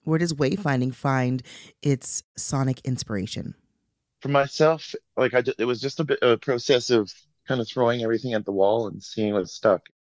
Where does wayfinding find its sonic inspiration? For myself, like it was just a bit of a process of kind of throwing everything at the wall and seeing what stuck.